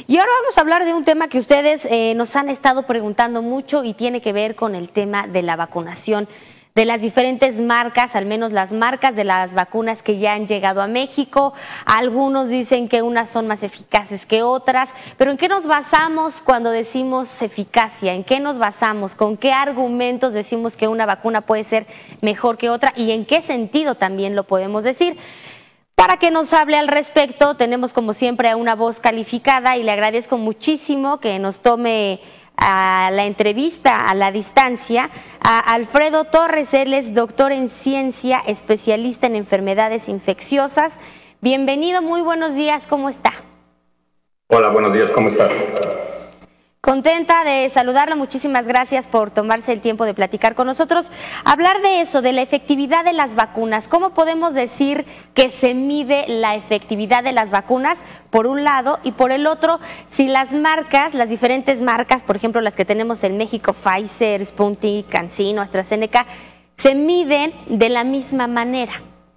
Y ahora vamos a hablar de un tema que ustedes nos han estado preguntando mucho y tiene que ver con el tema de la vacunación de las diferentes marcas, al menos las marcas de las vacunas que ya han llegado a México. Algunos dicen que unas son más eficaces que otras, pero ¿en qué nos basamos cuando decimos eficacia? ¿En qué nos basamos? ¿Con qué argumentos decimos que una vacuna puede ser mejor que otra? ¿Y en qué sentido también lo podemos decir? Para que nos hable al respecto, tenemos como siempre a una voz calificada y le agradezco muchísimo que nos tome a la entrevista a la distancia a Alfredo Torres. Él es doctor en ciencia, especialista en enfermedades infecciosas. Bienvenido, muy buenos días, ¿cómo está? Hola, buenos días, ¿cómo estás? Contenta de saludarlo, muchísimas gracias por tomarse el tiempo de platicar con nosotros. Hablar de eso, de la efectividad de las vacunas. ¿Cómo podemos decir que se mide la efectividad de las vacunas, por un lado, y por el otro, si las marcas, las diferentes marcas, por ejemplo las que tenemos en México, Pfizer, Sputnik, CanSino, AstraZeneca, se miden de la misma manera?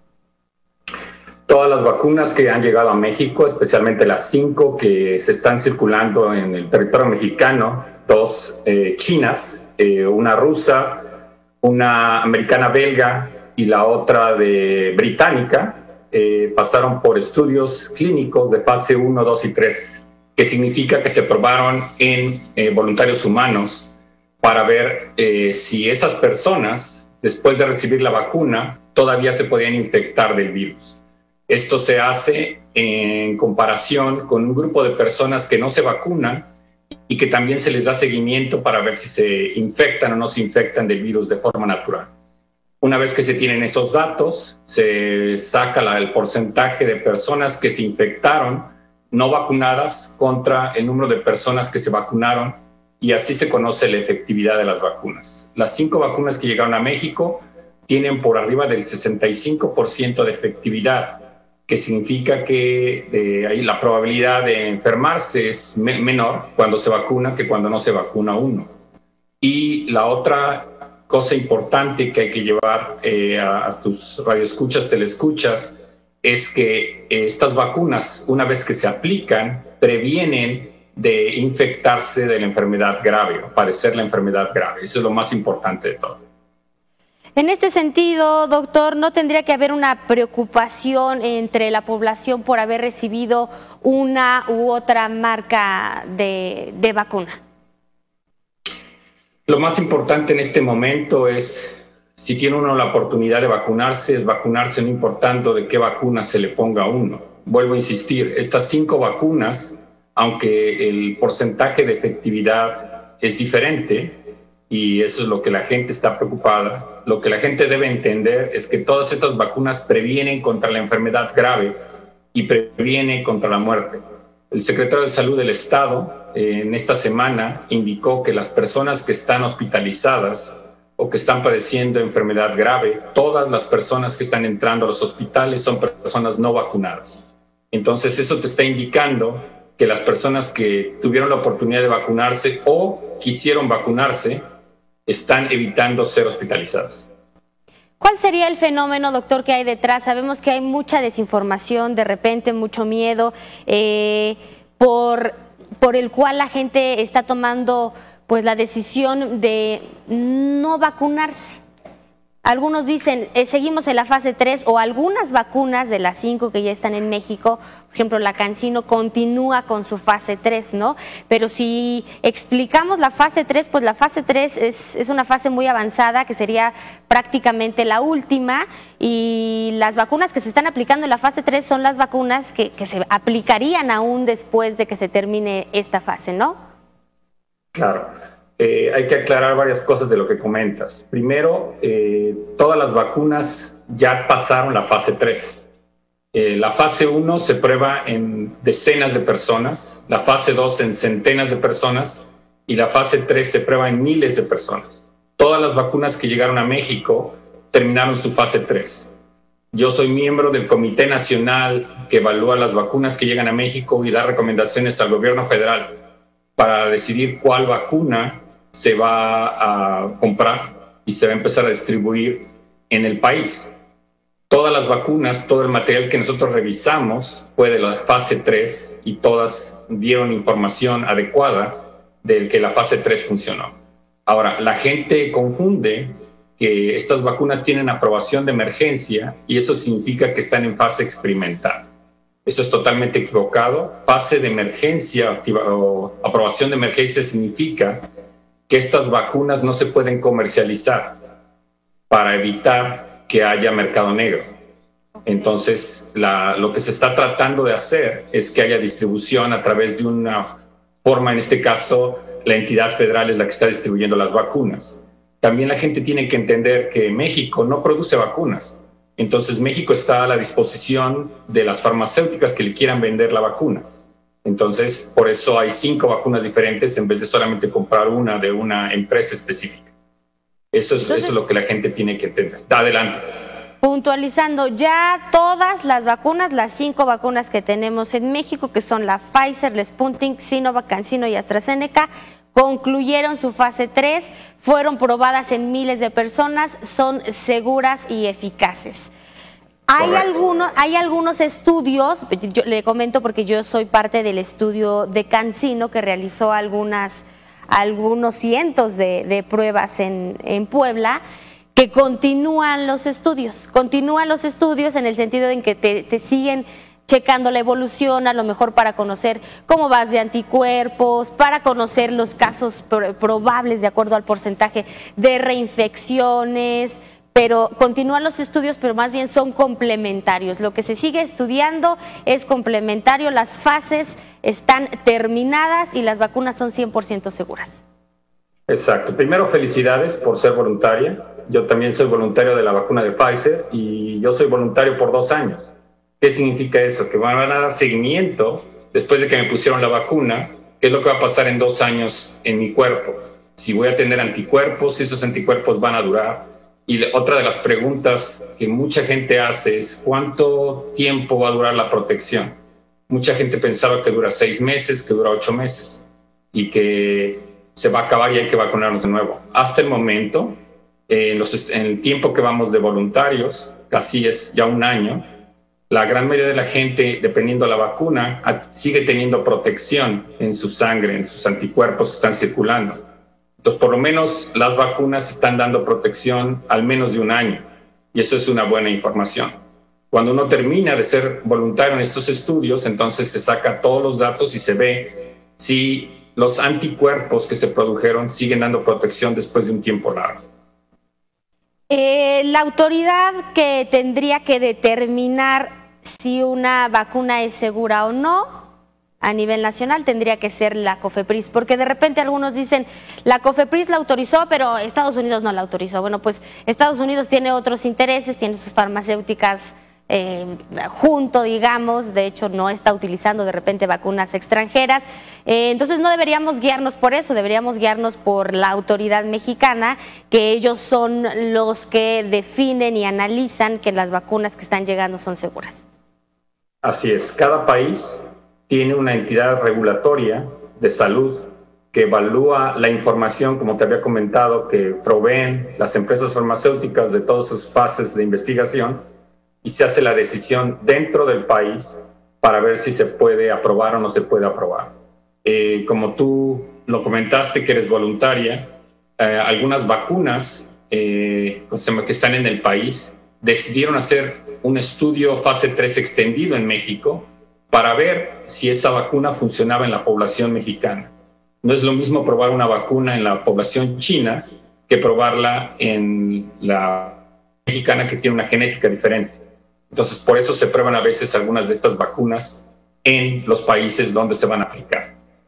Todas las vacunas que han llegado a México, especialmente las 5 que se están circulando en el territorio mexicano, 2 chinas, una rusa, una americana belga y la otra de británica, pasaron por estudios clínicos de fase 1, 2 y 3, que significa que se probaron en voluntarios humanos para ver si esas personas, después de recibir la vacuna, todavía se podían infectar del virus. Esto se hace en comparación con un grupo de personas que no se vacunan y que también se les da seguimiento para ver si se infectan o no se infectan del virus de forma natural. Una vez que se tienen esos datos, se saca el porcentaje de personas que se infectaron no vacunadas contra el número de personas que se vacunaron y así se conoce la efectividad de las vacunas. Las 5 vacunas que llegaron a México tienen por arriba del 65% de efectividad, que significa que ahí la probabilidad de enfermarse es menor cuando se vacuna que cuando no se vacuna uno. Y la otra cosa importante que hay que llevar a tus radioescuchas, telescuchas, es que estas vacunas, una vez que se aplican, previenen de infectarse de la enfermedad grave, o padecer la enfermedad grave. Eso es lo más importante de todo. En este sentido, doctor, ¿no tendría que haber una preocupación entre la población por haber recibido una u otra marca de vacuna? Lo más importante en este momento es, si tiene uno la oportunidad de vacunarse, es vacunarse no importando de qué vacuna se le ponga a uno. Vuelvo a insistir, estas 5 vacunas, aunque el porcentaje de efectividad es diferente, y eso es lo que la gente está preocupada, lo que la gente debe entender es que todas estas vacunas previenen contra la enfermedad grave y previenen contra la muerte. El secretario de Salud del Estado en esta semana indicó que las personas que están hospitalizadas o que están padeciendo enfermedad grave, todas las personas que están entrando a los hospitales son personas no vacunadas. Entonces eso te está indicando que las personas que tuvieron la oportunidad de vacunarse o quisieron vacunarse están evitando ser hospitalizadas. ¿Cuál sería el fenómeno, doctor, que hay detrás? Sabemos que hay mucha desinformación, de repente mucho miedo, por el cual la gente está tomando pues la decisión de no vacunarse. Algunos dicen, seguimos en la fase 3 o algunas vacunas de las 5 que ya están en México, por ejemplo la CanSino continúa con su fase 3, ¿no? Pero si explicamos la fase 3, pues la fase 3 es una fase muy avanzada que sería prácticamente la última, y las vacunas que se están aplicando en la fase 3 son las vacunas que se aplicarían aún después de que se termine esta fase, ¿no? Claro. Hay que aclarar varias cosas de lo que comentas. Primero, todas las vacunas ya pasaron la fase 3. La fase 1 se prueba en decenas de personas, la fase 2 en centenas de personas y la fase 3 se prueba en miles de personas. Todas las vacunas que llegaron a México terminaron su fase 3. Yo soy miembro del Comité Nacional que evalúa las vacunas que llegan a México y da recomendaciones al gobierno federal para decidir cuál vacuna se va a comprar y se va a empezar a distribuir en el país. Todas las vacunas, todo el material que nosotros revisamos fue de la fase 3 y todas dieron información adecuada de que la fase 3 funcionó. Ahora, la gente confunde que estas vacunas tienen aprobación de emergencia y eso significa que están en fase experimental. Eso es totalmente equivocado. Fase de emergencia o aprobación de emergencia significa que estas vacunas no se pueden comercializar para evitar que haya mercado negro. Entonces, lo que se está tratando de hacer es que haya distribución a través de una forma, en este caso, la entidad federal es la que está distribuyendo las vacunas. También la gente tiene que entender que México no produce vacunas. Entonces, México está a la disposición de las farmacéuticas que le quieran vender la vacuna. Entonces, por eso hay 5 vacunas diferentes en vez de solamente comprar una de una empresa específica. Eso es lo que la gente tiene que entender. Adelante. Puntualizando, ya todas las vacunas, las 5 vacunas que tenemos en México, que son la Pfizer, la Sputnik, Sinovac, CanSino y AstraZeneca, concluyeron su fase 3, fueron probadas en miles de personas, son seguras y eficaces. Hay algunos estudios, yo le comento porque yo soy parte del estudio de CanSino que realizó algunos cientos de pruebas en Puebla, que continúan los estudios en el sentido en que te siguen checando la evolución, a lo mejor para conocer cómo vas de anticuerpos, para conocer los casos probables de acuerdo al porcentaje de reinfecciones, pero continúan los estudios, pero más bien son complementarios. Lo que se sigue estudiando es complementario, las fases están terminadas y las vacunas son 100% seguras. Exacto. Primero, felicidades por ser voluntaria. Yo también soy voluntario de la vacuna de Pfizer y yo soy voluntario por 2 años. ¿Qué significa eso? Que van a dar seguimiento después de que me pusieron la vacuna. ¿Qué es lo que va a pasar en 2 años en mi cuerpo? Si voy a tener anticuerpos, si esos anticuerpos van a durar. Y otra de las preguntas que mucha gente hace es ¿cuánto tiempo va a durar la protección? Mucha gente pensaba que dura 6 meses, que dura 8 meses y que se va a acabar y hay que vacunarnos de nuevo. Hasta el momento, en el tiempo que vamos de voluntarios, casi es ya 1 año, la gran mayoría de la gente, dependiendo de la vacuna, sigue teniendo protección en su sangre, en sus anticuerpos que están circulando. Entonces, por lo menos las vacunas están dando protección al menos de 1 año, y eso es una buena información. Cuando uno termina de ser voluntario en estos estudios, entonces se saca todos los datos y se ve si los anticuerpos que se produjeron siguen dando protección después de un tiempo largo. La autoridad que tendría que determinar si una vacuna es segura o no a nivel nacional tendría que ser la COFEPRIS, porque de repente algunos dicen la COFEPRIS la autorizó, pero Estados Unidos no la autorizó. Bueno, pues Estados Unidos tiene otros intereses, tiene sus farmacéuticas junto, digamos, de hecho no está utilizando de repente vacunas extranjeras, entonces no deberíamos guiarnos por eso, deberíamos guiarnos por la autoridad mexicana, que ellos son los que definen y analizan que las vacunas que están llegando son seguras. Así es, cada país tiene una entidad regulatoria de salud que evalúa la información, como te había comentado, que proveen las empresas farmacéuticas de todas sus fases de investigación, y se hace la decisión dentro del país para ver si se puede aprobar o no se puede aprobar. Como tú lo comentaste, que eres voluntaria, algunas vacunas que están en el país decidieron hacer un estudio fase 3 extendido en México para ver si esa vacuna funcionaba en la población mexicana. No es lo mismo probar una vacuna en la población china que probarla en la mexicana, que tiene una genética diferente. Entonces, por eso se prueban a veces algunas de estas vacunas en los países donde se van a aplicar.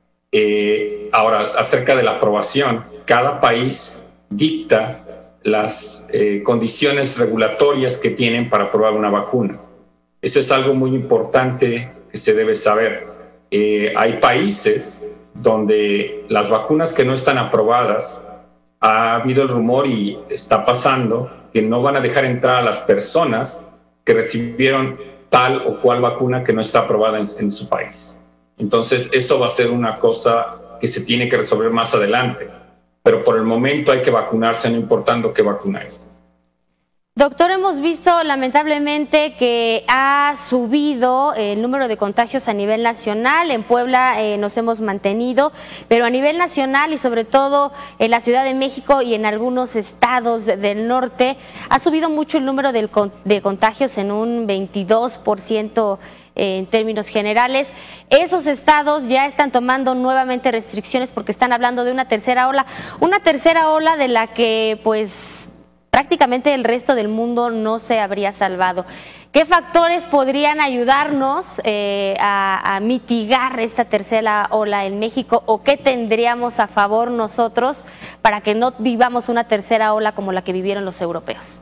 Ahora, acerca de la aprobación, cada país dicta las condiciones regulatorias que tienen para aprobar una vacuna. Eso es algo muy importante que se debe saber. Hay países donde las vacunas que no están aprobadas, ha habido el rumor y está pasando que no van a dejar entrar a las personas que recibieron tal o cual vacuna que no está aprobada en su país. Entonces, eso va a ser una cosa que se tiene que resolver más adelante. Pero por el momento hay que vacunarse, no importando qué vacuna es. Doctor, hemos visto lamentablemente que ha subido el número de contagios a nivel nacional. En Puebla nos hemos mantenido, pero a nivel nacional y sobre todo en la Ciudad de México y en algunos estados del norte ha subido mucho el número de contagios en un 22%. En términos generales, esos estados ya están tomando nuevamente restricciones porque están hablando de una tercera ola de la que pues prácticamente el resto del mundo no se habría salvado. ¿Qué factores podrían ayudarnos a mitigar esta tercera ola en México o qué tendríamos a favor nosotros para que no vivamos una tercera ola como la que vivieron los europeos?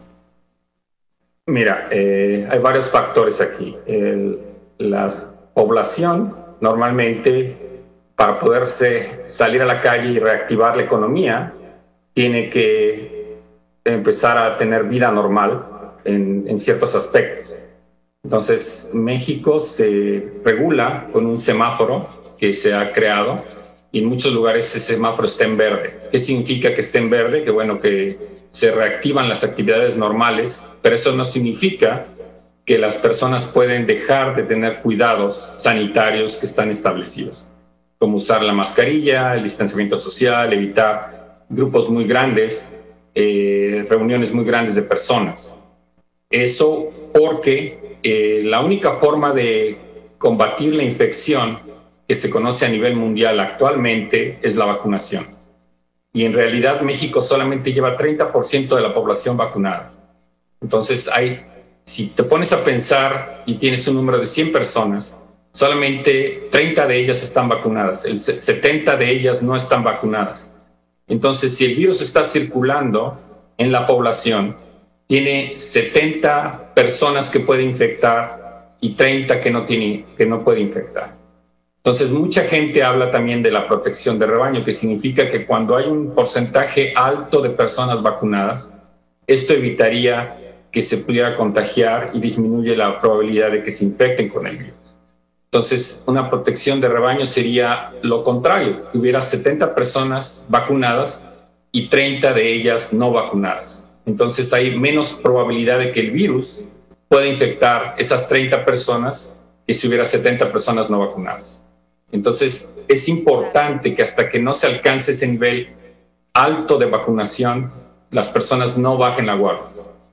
Mira, hay varios factores aquí. La población normalmente, para poderse salir a la calle y reactivar la economía, tiene que empezar a tener vida normal en ciertos aspectos. Entonces, México se regula con un semáforo que se ha creado y en muchos lugares ese semáforo está en verde. ¿Qué significa que esté en verde? Que bueno, que se reactivan las actividades normales, pero eso no significa que las personas pueden dejar de tener cuidados sanitarios que están establecidos, como usar la mascarilla, el distanciamiento social, evitar grupos muy grandes, reuniones muy grandes de personas. Eso porque la única forma de combatir la infección que se conoce a nivel mundial actualmente es la vacunación. Y en realidad México solamente lleva 30% de la población vacunada. Entonces si te pones a pensar y tienes un número de 100 personas, solamente 30 de ellas están vacunadas, 70 de ellas no están vacunadas. Entonces, si el virus está circulando en la población, tiene 70 personas que puede infectar y 30 que no puede infectar. Entonces, mucha gente habla también de la protección de rebaño, que significa que cuando hay un porcentaje alto de personas vacunadas, esto evitaría que se pudiera contagiar y disminuye la probabilidad de que se infecten con el virus. Entonces, una protección de rebaño sería lo contrario, que hubiera 70 personas vacunadas y 30 de ellas no vacunadas. Entonces, hay menos probabilidad de que el virus pueda infectar esas 30 personas que si hubiera 70 personas no vacunadas. Entonces, es importante que hasta que no se alcance ese nivel alto de vacunación, las personas no bajen la guardia.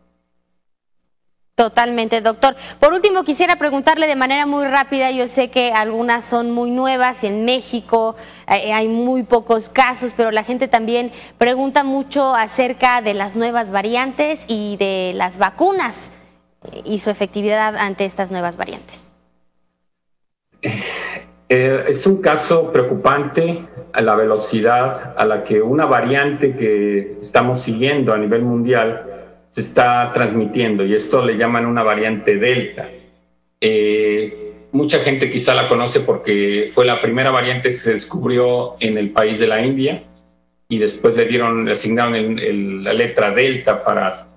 Totalmente, doctor. Por último, quisiera preguntarle de manera muy rápida, yo sé que algunas son muy nuevas, en México hay muy pocos casos, pero la gente también pregunta mucho acerca de las nuevas variantes y de las vacunas y su efectividad ante estas nuevas variantes. Es un caso preocupante a la velocidad a la que una variante que estamos siguiendo a nivel mundial se está transmitiendo, y esto le llaman una variante Delta. Mucha gente quizá la conoce porque fue la primera variante que se descubrió en el país de la India y después le asignaron la letra Delta para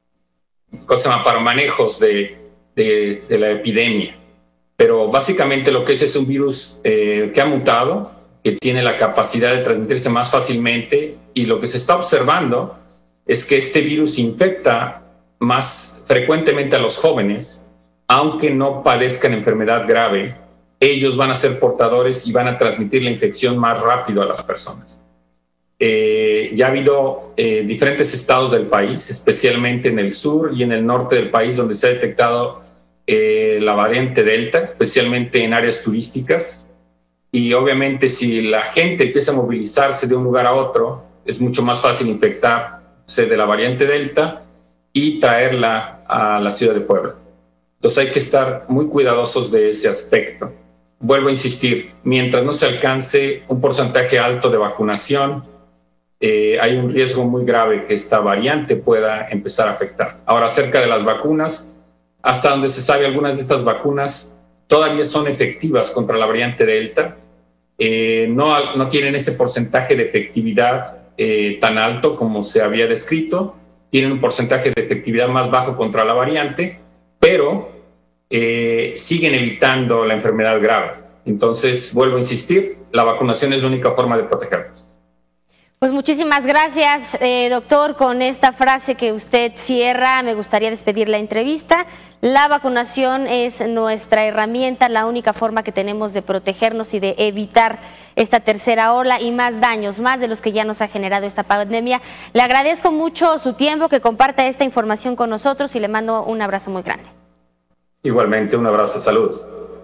manejos de la epidemia. Pero básicamente lo que es un virus que ha mutado, que tiene la capacidad de transmitirse más fácilmente, y lo que se está observando es que este virus infecta más frecuentemente a los jóvenes, aunque no padezcan enfermedad grave, ellos van a ser portadores y van a transmitir la infección más rápido a las personas. Ya ha habido diferentes estados del país, especialmente en el sur y en el norte del país, donde se ha detectado la variante Delta, especialmente en áreas turísticas. Y obviamente si la gente empieza a movilizarse de un lugar a otro, es mucho más fácil infectarse de la variante Delta y traerla a la ciudad de Puebla. Entonces hay que estar muy cuidadosos de ese aspecto. Vuelvo a insistir, mientras no se alcance un porcentaje alto de vacunación, hay un riesgo muy grave que esta variante pueda empezar a afectar. Ahora, acerca de las vacunas, hasta donde se sabe, algunas de estas vacunas todavía son efectivas contra la variante Delta. No tienen ese porcentaje de efectividad tan alto como se había descrito. Tienen un porcentaje de efectividad más bajo contra la variante, pero siguen evitando la enfermedad grave. Entonces, vuelvo a insistir, la vacunación es la única forma de protegernos. Pues muchísimas gracias, doctor. Con esta frase que usted cierra, me gustaría despedir la entrevista. La vacunación es nuestra herramienta, la única forma que tenemos de protegernos y de evitar esta tercera ola y más daños, más de los que ya nos ha generado esta pandemia. Le agradezco mucho su tiempo, que comparta esta información con nosotros y le mando un abrazo muy grande. Igualmente, un abrazo, saludos.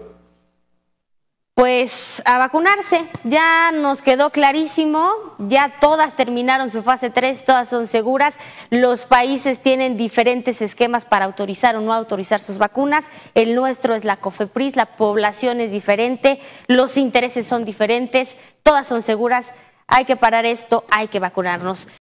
Pues a vacunarse, ya nos quedó clarísimo, ya todas terminaron su fase 3, todas son seguras, los países tienen diferentes esquemas para autorizar o no autorizar sus vacunas, el nuestro es la COFEPRIS, la población es diferente, los intereses son diferentes, todas son seguras, hay que parar esto, hay que vacunarnos.